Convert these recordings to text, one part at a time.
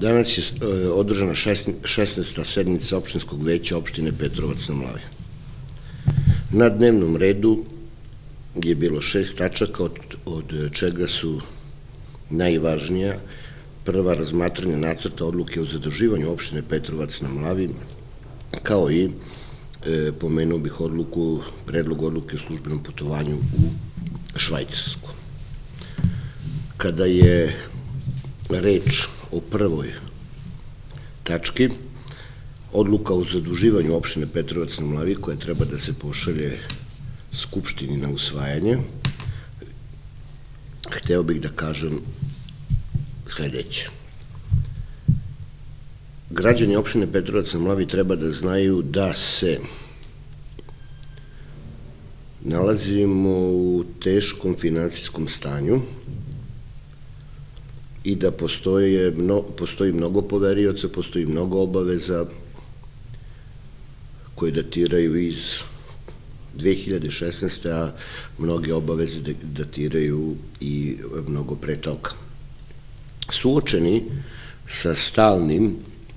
Danas je održana 16. sednica opštinskog veća opštine Petrovac na Mlavi. Na dnevnom redu je bilo 6 tačaka, od čega su najvažnija prva razmatranje nacrta odluke o zaduživanju opštine Petrovac na Mlavi, kao i pomenuo bih predlog odluke o službenom putovanju u Švajcarsku. Kada je reč o prvoj tački, odluka o zaduživanju opštine Petrovac na Mlavi, koja treba da se pošalje Skupštini na usvajanje, hteo bih da kažem sledeće. Građani opštine Petrovac na Mlavi treba da znaju da se nalazimo u teškom finansijskom stanju i da postoji mnogo poverioca, postoji mnogo obaveza koje datiraju iz 2016. a mnoge obaveze datiraju i mnogo pre toga. Suočeni sa stalnim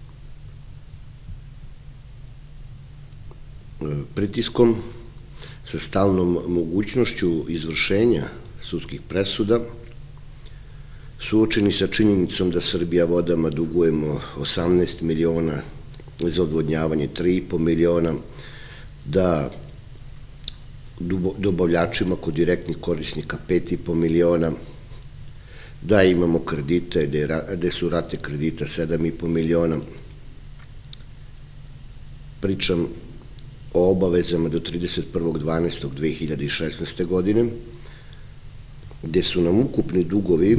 pritiskom, sa stalnom mogućnošću izvršenja sudskih presuda, suočeni sa činjenicom da Srbija vodama dugujemo 18 miliona za odvodnjavanje, 3,5 miliona, da dobavljačima kod direktnih korisnika 5,5 miliona, da imamo kredite, gde su rate kredita 7,5 miliona. Pričam o obavezama do 31.12.2016. godine, gde su nam ukupni dugovi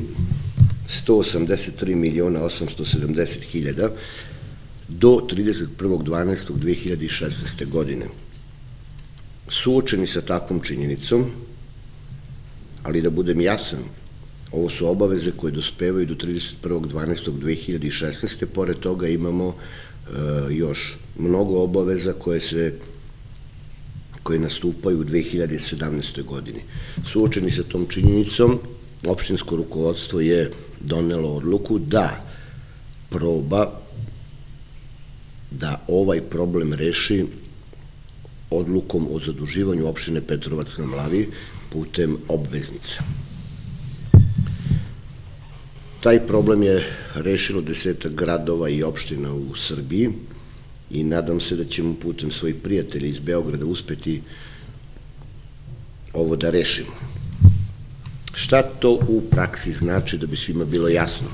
183.870.000 do 31.12.2016. godine. Suočeni sa takvom činjenicom, ali da budem jasan, ovo su obaveze koje dospevaju do 31.12.2016. Pored toga imamo još mnogo obaveza koje nastupaju u 2017. godini. Suočeni sa tom činjenicom, opštinsko rukovodstvo je donelo odluku da proba da ovaj problem reši odlukom o zaduživanju opštine Petrovac na Mlavi putem obveznica. Taj problem je rešilo 10 gradova i opština u Srbiji i nadam se da ćemo putem svojih prijatelja iz Beograda uspeti ovo da rešimo. Šta to u praksi znači, da bi svima bilo jasno?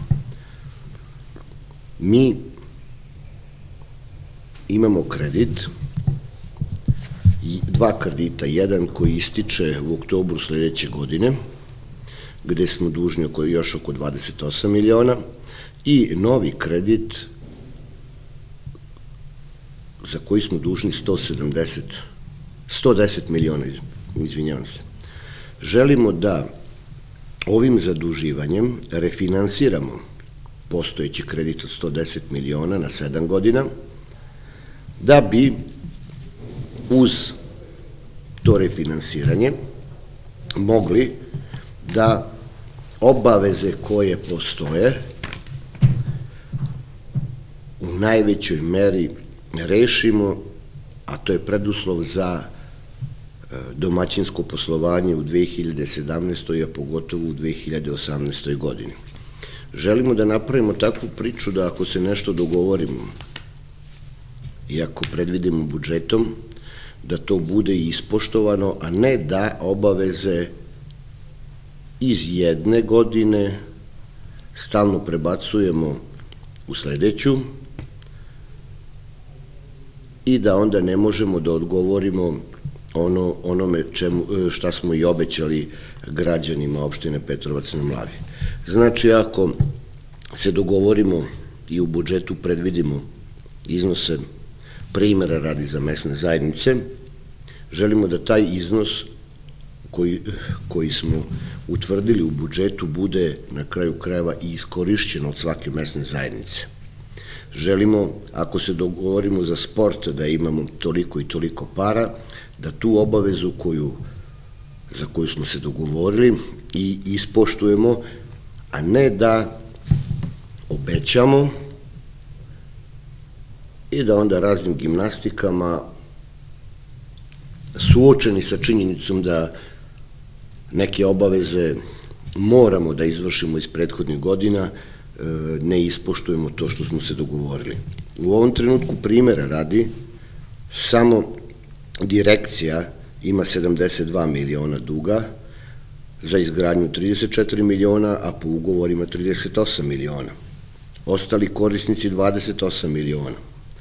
Mi imamo kredit, 2 kredita, jedan koji ističe u oktobru sledeće godine, gde smo dužni još oko 28 miliona, i novi kredit za koji smo dužni 110 miliona, izvinjavam se. Želimo da ovim zaduživanjem refinansiramo postojeći kredit od 110 miliona na 7 godina, da bi uz to refinansiranje mogli da obaveze koje postoje u najvećoj meri rešimo, a to je preduslov za domaćinsko poslovanje u 2017. a pogotovo u 2018. godini. Želimo da napravimo takvu priču da ako se nešto dogovorimo i ako predvidimo budžetom, da to bude ispoštovano, a ne da obaveze iz jedne godine stalno prebacujemo u sledeću i da onda ne možemo da odgovorimo onome šta smo i obećali građanima opštine Petrovac na Mlavi. Znači, ako se dogovorimo i u budžetu predvidimo iznose, primera radi za mesne zajednice, želimo da taj iznos koji smo utvrdili u budžetu bude na kraju krajeva i iskorišćen od svake mesne zajednice. Želimo, ako se dogovorimo za sport, da imamo toliko i toliko para, da tu obavezu za koju smo se dogovorili i ispoštujemo, a ne da obećamo i da onda raznim gimnastikama, suočeni sa činjenicom da neke obaveze moramo da izvršimo iz prethodnih godina, ne ispoštujemo to što smo se dogovorili. U ovom trenutku primjera radi, samo direkcija ima 72 miliona duga, za izgradnju 34 miliona, a po ugovorima 38 miliona. Ostali korisnici 28 miliona.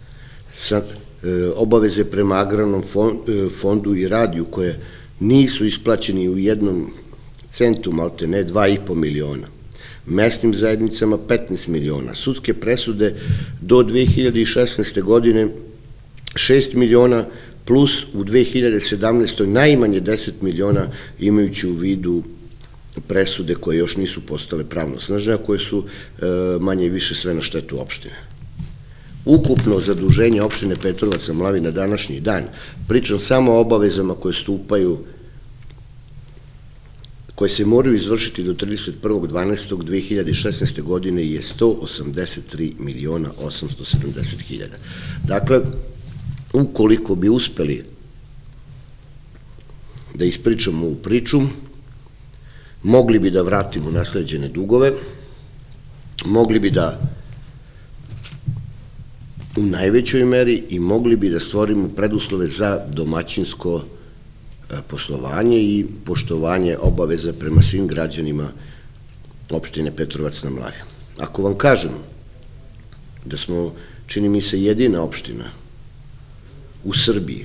Obaveze prema agrarnom fondu i radiju koje nisu isplaćeni u jednom centu, malte ne, 2,5 miliona. Mesnim zajednicama 15 miliona. Sudske presude do 2016. godine 6 miliona, plus u 2017. najmanje 10 miliona, imajući u vidu presude koje još nisu postale pravnosnažne, a koje su manje i više sve na štetu opštine. Ukupno zaduženje opštine Petrovac na Mlavi na današnji dan, pričam samo o obavezama koje stupaju, koje se moraju izvršiti do 31.12.2016. godine, je 183 miliona 870 hiljada. Dakle, ukoliko bi uspeli da ispričamo ovu priču, mogli bi da vratimo nasleđene dugove, mogli bi da u najvećoj meri i mogli bi da stvorimo preduslove za domaćinsko poslovanje i poštovanje obaveza prema svim građanima opštine Petrovac na Mlavi. Ako vam kažem da smo, čini mi se, jedina opština u Srbiji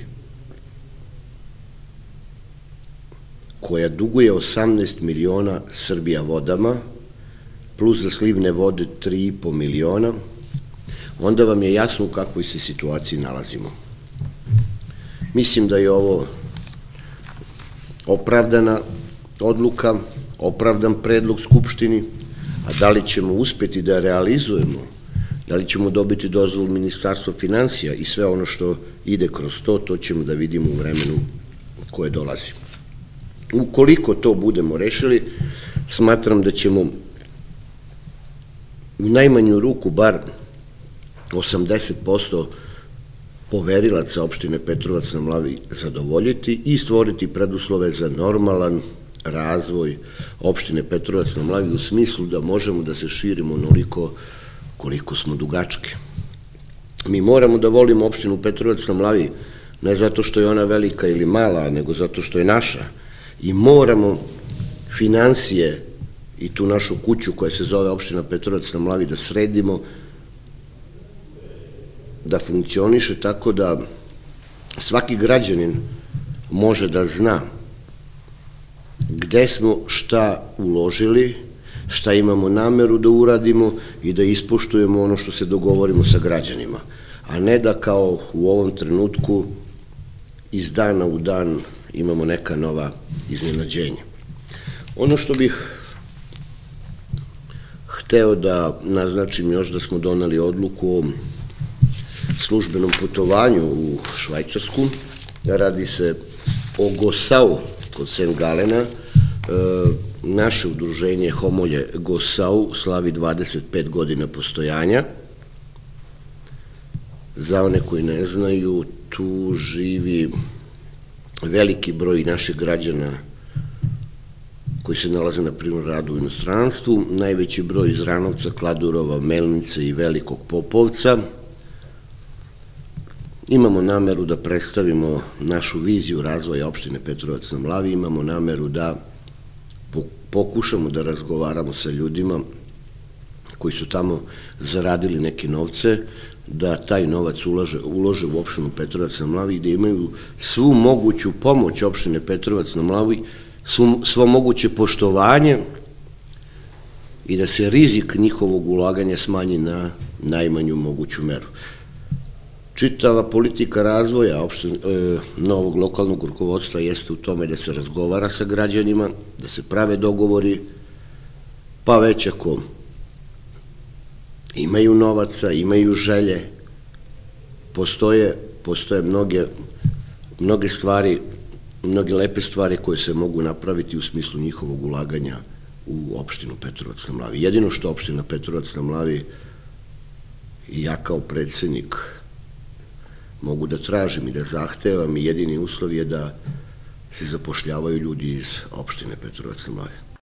koja duguje 18 miliona Srbija vodama, plus za slivne vode 3,5 miliona, onda vam je jasno u kakvoj se situaciji nalazimo. Mislim da je ovo opravdana odluka, opravdan predlog Skupštini, a da li ćemo uspeti da realizujemo, da li ćemo dobiti dozvolu Ministarstva finansija i sve ono što ide kroz to, to ćemo da vidimo u vremenu koje dolazi. Ukoliko to budemo rešili, smatram da ćemo u najmanju ruku bar 80% poverilaca opštine Petrovac na Mlavi zadovoljiti i stvoriti preduslove za normalan razvoj opštine Petrovac na Mlavi, u smislu da možemo da se širimo onoliko koliko smo dugački. Mi moramo da volimo opštinu Petrovac na Mlavi, ne zato što je ona velika ili mala, nego zato što je naša, i moramo finansije i tu našu kuću koja se zove opština Petrovac na Mlavi da sredimo, da funkcioniše tako da svaki građanin može da zna gde smo šta uložili, šta imamo nameru da uradimo i da ispoštujemo ono što se dogovorimo sa građanima, a ne da kao u ovom trenutku iz dana u dan imamo neka nova iznenađenja. Ono što bih hteo da naznačim još, da smo doneli odluku o službenom putovanju u Švajcarsku. Radi se o Gosau kod Sent Galena. Naše udruženje Homolje Gosau slavi 25 godina postojanja. Za one koji ne znaju, tu živi veliki broj naših građana koji se nalaze na primjer radu u inostranstvu, najveći broj iz Ranovca, Kladurova, Melnice i Velikog Popovca. Imamo nameru da predstavimo našu viziju razvoja opštine Petrovac na Mlavi, imamo nameru da pokušamo da razgovaramo sa ljudima koji su tamo zaradili neke novce, da taj novac ulože u opštinu Petrovac na Mlavi i da imaju svu moguću pomoć opštine Petrovac na Mlavi, svo moguće poštovanje i da se rizik njihovog ulaganja smanji na najmanju moguću meru. Čitava politika razvoja novog lokalnog rukovodstva jeste u tome da se razgovara sa građanima, da se prave dogovori, pa već ako imaju novaca, imaju želje, postoje mnoge stvari, mnoge lepe stvari koje se mogu napraviti u smislu njihovog ulaganja u opštinu Petrovac na Mlavi. Jedino što opština Petrovac na Mlavi i ja kao predsednik mogu da tražim i da zahtevam i jedini uslov je da se zapošljavaju ljudi iz opštine Petrovac na Mlavi.